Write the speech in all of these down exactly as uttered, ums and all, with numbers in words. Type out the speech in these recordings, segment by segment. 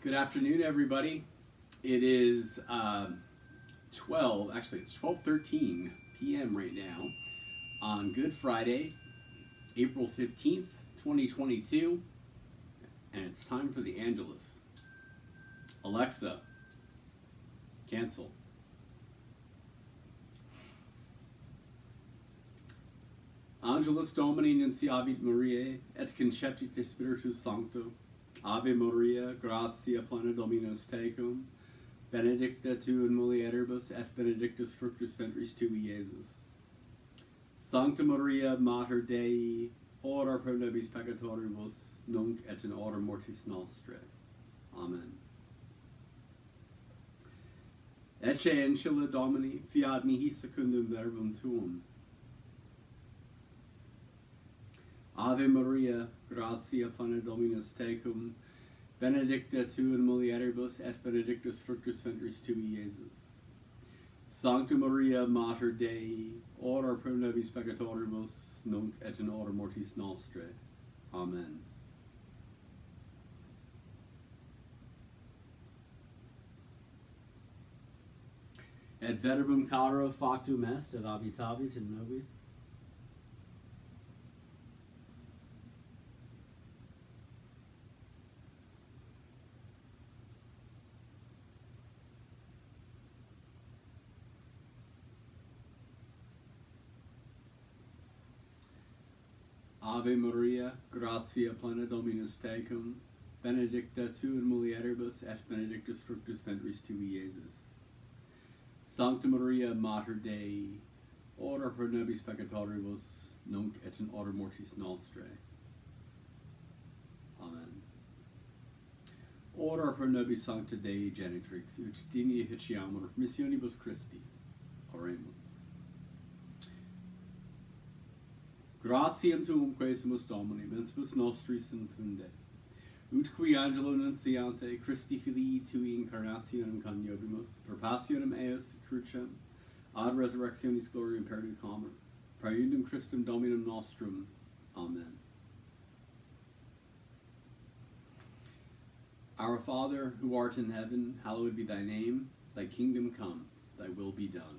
Good afternoon, everybody. It is um, twelve, actually it's twelve thirteen p m right now on Good Friday, April fifteenth, twenty twenty-two, and it's time for the Angelus. Alexa, cancel. Angelus Domini nunciavit Mariae, et concepit de Spiritus Sancto. Ave Maria, gratia plena Dominus tecum, benedicta tu in mulieribus, et benedictus fructus ventris tui, Iesus. Sancta Maria, Mater Dei, ora pro nobis peccatoribus, nunc et in hora mortis nostrae. Amen. Ecce ancilla Domini, fiat mihi secundum verbum tuum. Ave Maria, gratia plena Dominus tecum, benedicta tu in mulieribus, et benedictus fructus ventris tui, Iesus. Sancta Maria, Mater Dei, ora pro nobis peccatoribus, nunc et in hora mortis nostrae. Amen. Et verbum caro factum est, et habitavit in nobis. Ave Maria, gratia plena Dominus tecum, benedicta tu in mulieribus, et benedictus fructus ventris tui, Iesus. Sancta Maria, Mater Dei, ora pro nobis peccatoribus, nunc et in hora mortis nostrae. Amen. Ora pro nobis Sancta Dei Genitrix, ut digni efficiamur missionibus Christi. Oremus. Gratiam tuum quaesimus Domini, mentibus nostris infunde, ut qui angelo nunciante, Christi filii tui incarnationem coniovimus, per passionem eos et crucem, ad resurrectionis gloriam perducamur, praeundum Christum Dominum nostrum. Amen. Our Father, who art in heaven, hallowed be thy name. Thy kingdom come, thy will be done.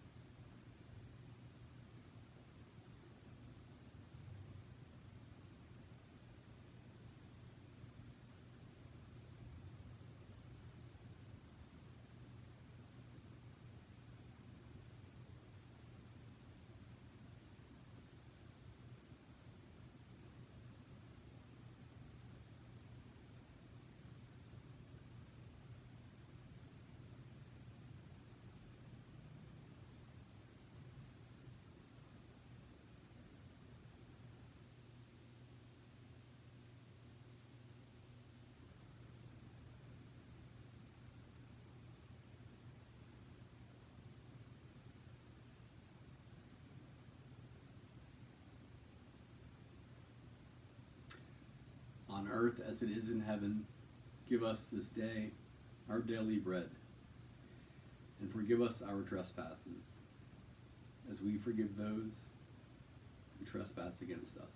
On earth as it is in heaven, give us this day our daily bread, and forgive us our trespasses, as we forgive those who trespass against us.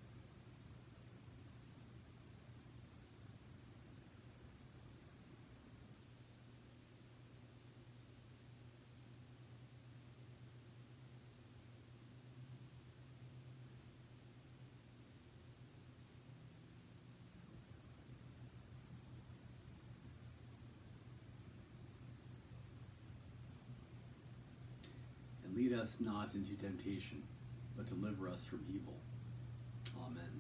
Lead us not into temptation, but deliver us from evil. Amen.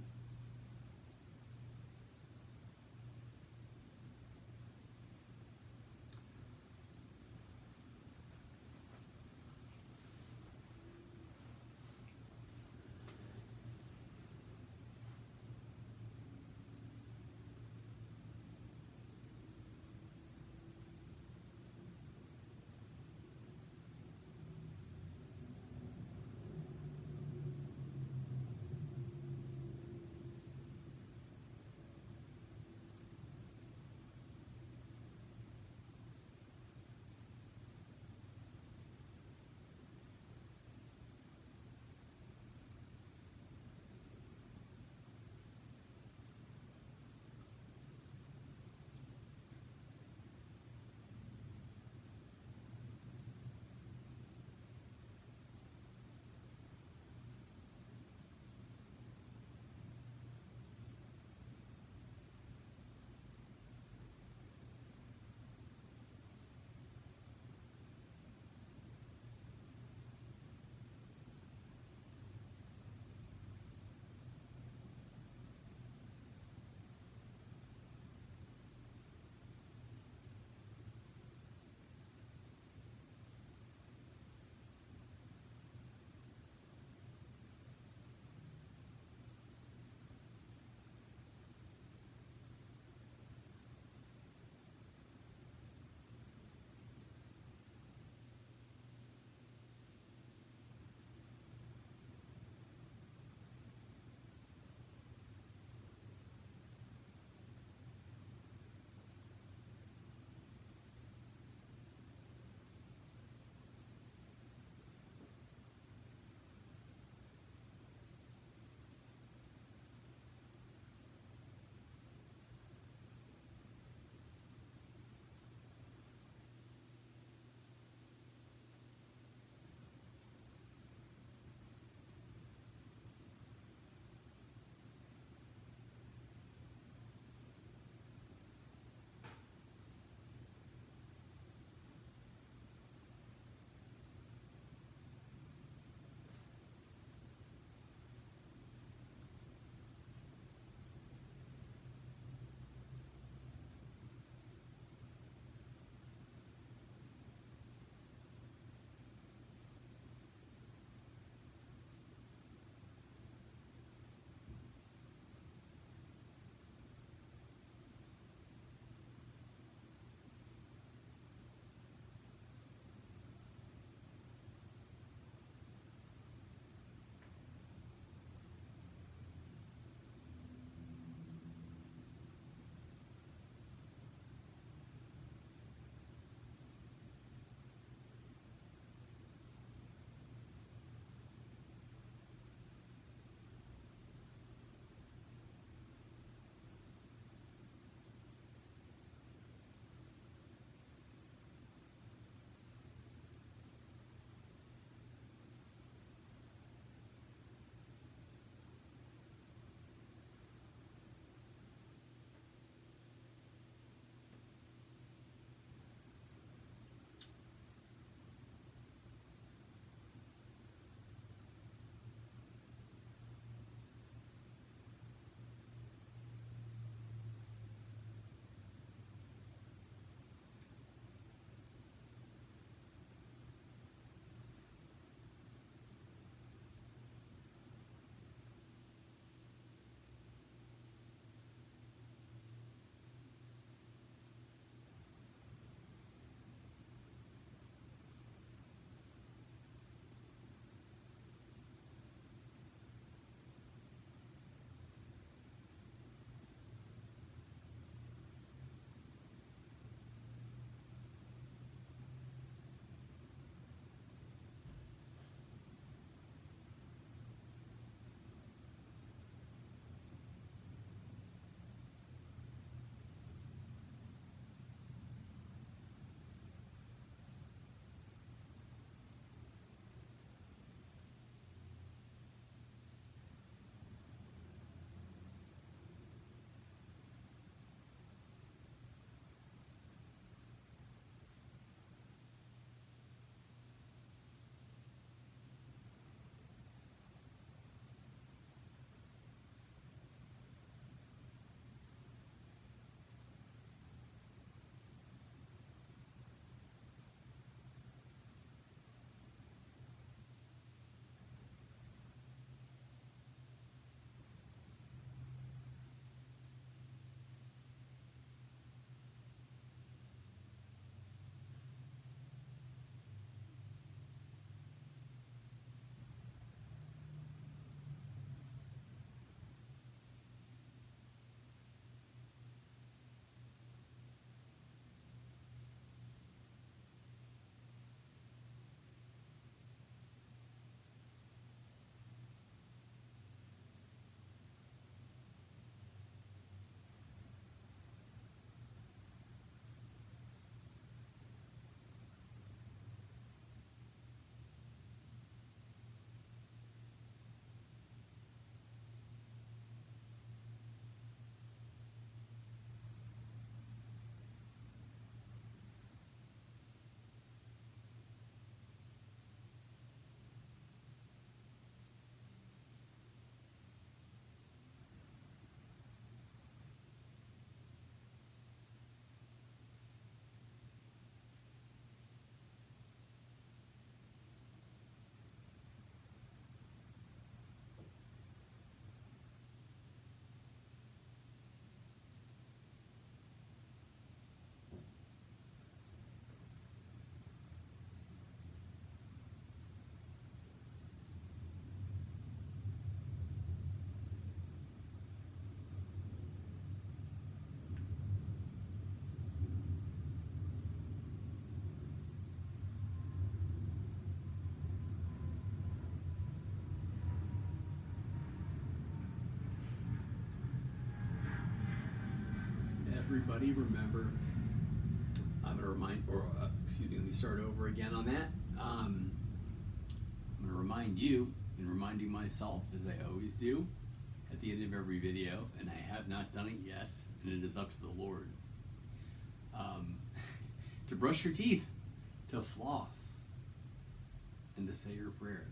everybody, remember, I'm going to remind, or uh, excuse me, let me start over again on that. Um, I'm going to remind you, and reminding myself, as I always do, at the end of every video, and I have not done it yet, and it is up to the Lord, um, to brush your teeth, to floss, and to say your prayers.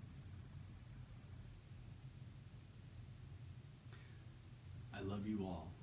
I love you all.